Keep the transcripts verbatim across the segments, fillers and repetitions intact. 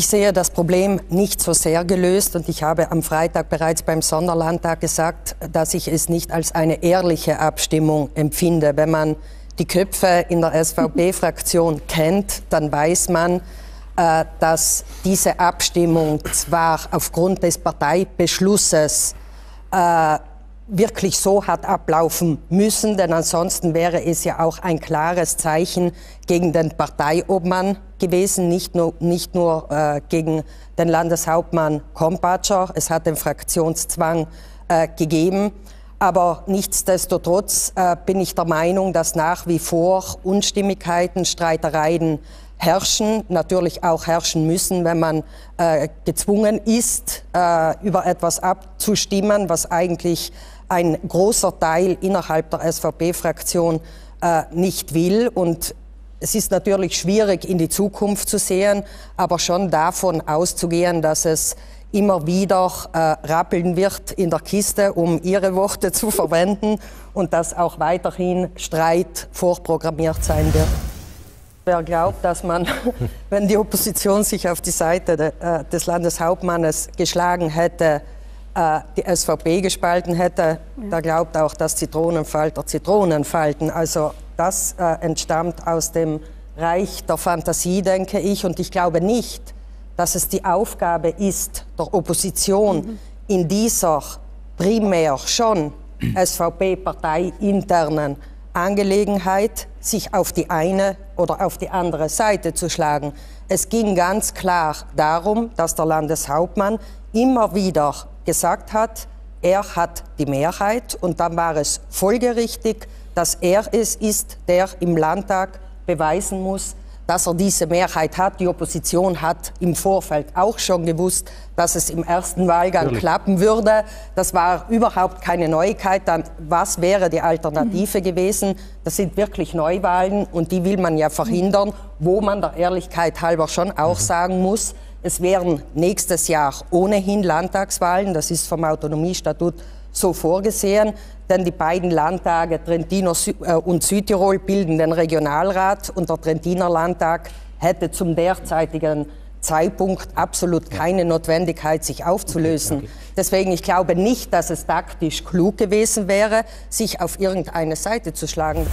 Ich sehe das Problem nicht so sehr gelöst und ich habe am Freitag bereits beim Sonderlandtag gesagt, dass ich es nicht als eine ehrliche Abstimmung empfinde. Wenn man die Köpfe in der S V P-Fraktion kennt, dann weiß man, äh, dass diese Abstimmung zwar aufgrund des Parteibeschlusses äh, wirklich so hat ablaufen müssen, denn ansonsten wäre es ja auch ein klares Zeichen gegen den Parteiobmann gewesen, nicht nur, nicht nur äh, gegen den Landeshauptmann Kompatscher. Es hat den Fraktionszwang äh, gegeben. Aber nichtsdestotrotz äh, bin ich der Meinung, dass nach wie vor Unstimmigkeiten, Streitereien herrschen, natürlich auch herrschen müssen, wenn man äh, gezwungen ist, äh, über etwas abzustimmen, was eigentlich ein großer Teil innerhalb der S V P-Fraktion äh, nicht will. Und es ist natürlich schwierig, in die Zukunft zu sehen, aber schon davon auszugehen, dass es immer wieder äh, rappeln wird in der Kiste, um Ihre Worte zu verwenden, und dass auch weiterhin Streit vorprogrammiert sein wird. Wer glaubt, dass man, wenn die Opposition sich auf die Seite de, äh, des Landeshauptmannes geschlagen hätte, äh, die S V P gespalten hätte, ja. Der glaubt auch, dass Zitronenfalter Zitronen falten. Also das äh, entstammt aus dem Reich der Fantasie, denke ich. Und ich glaube nicht, dass es die Aufgabe ist, der Opposition mhm. in dieser primär schon S V P-parteiinternen Angelegenheit sich auf die eine oder auf die andere Seite zu schlagen. Es ging ganz klar darum, dass der Landeshauptmann immer wieder gesagt hat, er hat die Mehrheit, und dann war es folgerichtig, dass er es ist, der im Landtag beweisen muss, dass er diese Mehrheit hat. Die Opposition hat im Vorfeld auch schon gewusst, dass es im ersten Wahlgang Natürlich. klappen würde. Das war überhaupt keine Neuigkeit. Dann, was wäre die Alternative mhm. gewesen? Das sind wirklich Neuwahlen, und die will man ja verhindern, wo man der Ehrlichkeit halber schon auch mhm. sagen muss, es wären nächstes Jahr ohnehin Landtagswahlen. Das ist vom Autonomiestatut so vorgesehen, denn die beiden Landtage Trentino und Südtirol bilden den Regionalrat, und der Trentiner Landtag hätte zum derzeitigen Zeitpunkt absolut keine Notwendigkeit, sich aufzulösen. Okay, okay. Deswegen, ich glaube nicht, dass es taktisch klug gewesen wäre, sich auf irgendeine Seite zu schlagen.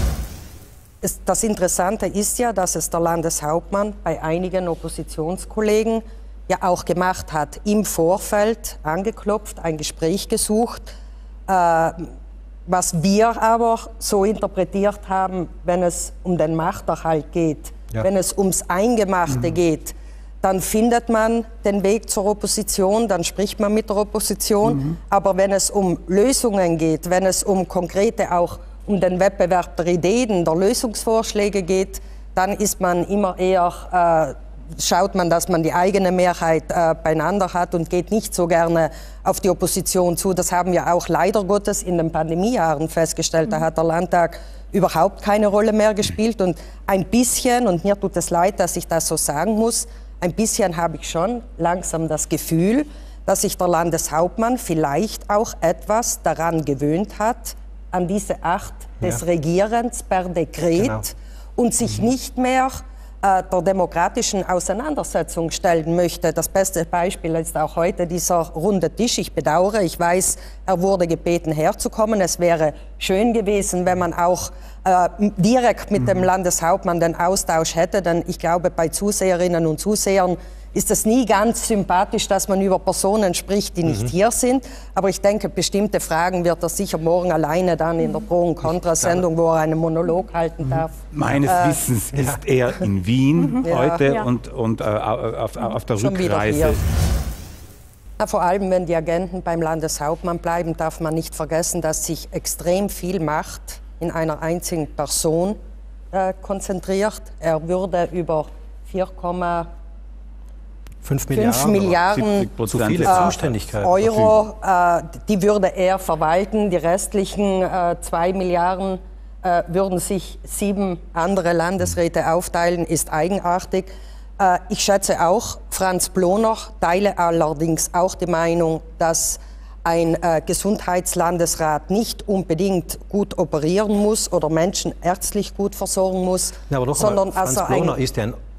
Es, das Interessante ist ja, dass es der Landeshauptmann bei einigen Oppositionskollegen ja auch gemacht hat, im Vorfeld angeklopft, ein Gespräch gesucht, äh, was wir aber so interpretiert haben, wenn es um den Machterhalt geht, ja. wenn es ums Eingemachte mhm. geht, dann findet man den Weg zur Opposition, dann spricht man mit der Opposition, mhm. aber wenn es um Lösungen geht, wenn es um konkrete, auch um den Wettbewerb der Ideen, der Lösungsvorschläge geht, dann ist man immer eher äh, schaut man, dass man die eigene Mehrheit äh, beieinander hat und geht nicht so gerne auf die Opposition zu. Das haben wir auch leider Gottes in den Pandemiejahren festgestellt. Da hat der Landtag überhaupt keine Rolle mehr gespielt. Und ein bisschen, und mir tut es leid, dass ich das so sagen muss, ein bisschen habe ich schon langsam das Gefühl, dass sich der Landeshauptmann vielleicht auch etwas daran gewöhnt hat, an diese Art des ja. Regierens per Dekret genau. und sich mhm. nicht mehr der demokratischen Auseinandersetzung stellen möchte. Das beste Beispiel ist auch heute dieser runde Tisch. Ich bedauere, ich weiß, er wurde gebeten herzukommen. Es wäre schön gewesen, wenn man auch äh, direkt mit mhm. dem Landeshauptmann den Austausch hätte, denn ich glaube, bei Zuseherinnen und Zusehern ist es nie ganz sympathisch, dass man über Personen spricht, die nicht mhm. hier sind. Aber ich denke, bestimmte Fragen wird er sicher morgen alleine dann in der Pro- und Contra-Sendung, wo er einen Monolog halten darf. Meines äh, Wissens ja. ist er in Wien mhm. heute ja. und, und äh, auf, auf der Schon Rückreise. Ja, vor allem, wenn die Agenten beim Landeshauptmann bleiben, darf man nicht vergessen, dass sich extrem viel Macht in einer einzigen Person äh, konzentriert. Er würde über vier Komma fünf Milliarden, Milliarden zu viele äh, Euro, äh, die würde er verwalten. Die restlichen äh, zwei Milliarden äh, würden sich sieben andere Landesräte aufteilen, ist eigenartig. Äh, ich schätze auch, Franz Bloner teile allerdings auch die Meinung, dass ein äh, Gesundheitslandesrat nicht unbedingt gut operieren muss oder Menschen ärztlich gut versorgen muss, ja, aber doch sondern mal, Franz also Bloner ein ist ja ein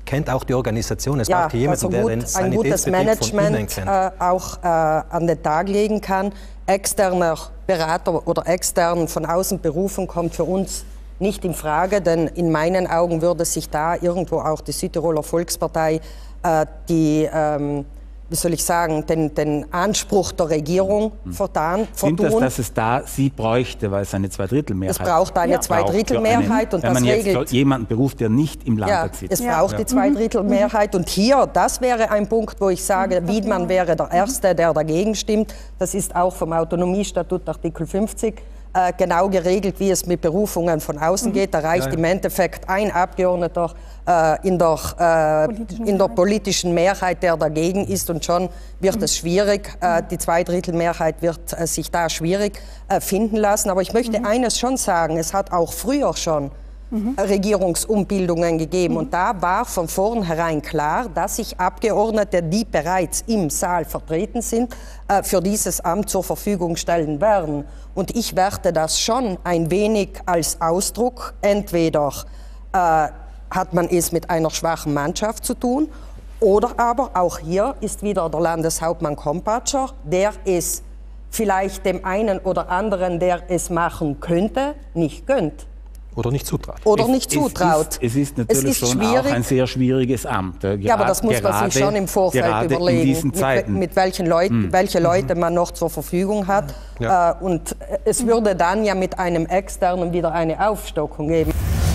kennt auch die Organisation. Es ja, braucht jemanden, also der gut, den ein gutes Management äh, auch äh, an den Tag legen kann. Externer Berater oder extern von außen berufen kommt für uns nicht in Frage, denn in meinen Augen würde sich da irgendwo auch die Südtiroler Volkspartei äh, die ähm, wie soll ich sagen, den, den Anspruch der Regierung mhm. vertan, Stimmt das, dass es da sie bräuchte, weil es eine Zweidrittelmehrheit Es braucht eine ja. Zweidrittelmehrheit und wenn das man regelt... jetzt jemanden beruft, der nicht im Landtag ja, sitzt. Es braucht ja. die Zweidrittelmehrheit und hier, das wäre ein Punkt, wo ich sage, Wiedmann wäre der Erste, der dagegen stimmt. Das ist auch vom Autonomiestatut Artikel fünfzig äh, genau geregelt, wie es mit Berufungen von außen mhm. geht. Da reicht ja, ja. im Endeffekt ein Abgeordneter äh, in, der, äh, in der politischen Mehrheit, der dagegen ist, und schon wird mhm. es schwierig. Äh, die Zweidrittelmehrheit wird äh, sich da schwierig äh, finden lassen. Aber ich möchte mhm. eines schon sagen, es hat auch früher schon Mhm. Regierungsumbildungen gegeben. Mhm. Und da war von vornherein klar, dass sich Abgeordnete, die bereits im Saal vertreten sind, äh, für dieses Amt zur Verfügung stellen werden. Und ich werte das schon ein wenig als Ausdruck. Entweder äh, hat man es mit einer schwachen Mannschaft zu tun, oder aber auch hier ist wieder der Landeshauptmann Kompatscher, der es vielleicht dem einen oder anderen, der es machen könnte, nicht gönnt. Oder nicht zutraut. Oder es, nicht zutraut. Es ist, es ist natürlich es ist schon auch ein sehr schwieriges Amt. Äh, ja, aber das muss man sich schon im Vorfeld überlegen, mit, mit welchen Leuten, hm. welche Leute man noch zur Verfügung hat. Ja. Äh, und es würde dann ja mit einem Externen wieder eine Aufstockung geben.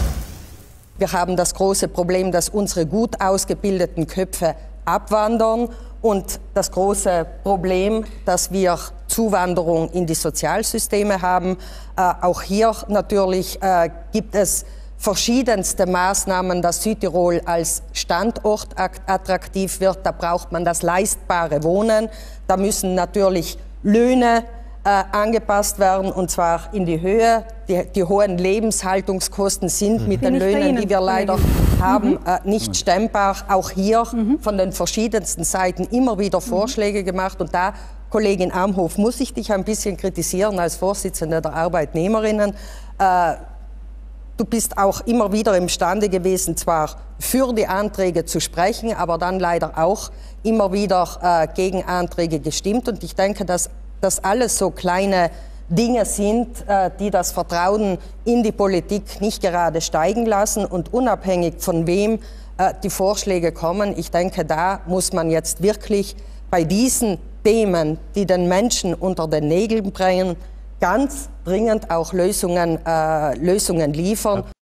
Wir haben das große Problem, dass unsere gut ausgebildeten Köpfe abwandern. Und das große Problem, dass wir Zuwanderung in die Sozialsysteme haben. Äh, auch hier natürlich äh, gibt es verschiedenste Maßnahmen, dass Südtirol als Standort attraktiv wird. Da braucht man das leistbare Wohnen. Da müssen natürlich Löhne äh, angepasst werden, und zwar in die Höhe. Die, die hohen Lebenshaltungskosten sind mhm. mit den Löhnen, die wir leider haben, mhm. äh, nicht stemmbar. Auch hier mhm. von den verschiedensten Seiten immer wieder Vorschläge gemacht. Und da, Kollegin Amhof, muss ich dich ein bisschen kritisieren als Vorsitzende der Arbeitnehmerinnen. Äh, du bist auch immer wieder imstande gewesen, zwar für die Anträge zu sprechen, aber dann leider auch immer wieder äh, gegen Anträge gestimmt. Und ich denke, dass das alles so kleine Dinge sind, äh, die das Vertrauen in die Politik nicht gerade steigen lassen. Und unabhängig von wem äh, die Vorschläge kommen, ich denke, da muss man jetzt wirklich bei diesen Themen, die den Menschen unter den Nägeln brennen, ganz dringend auch Lösungen, äh, Lösungen liefern.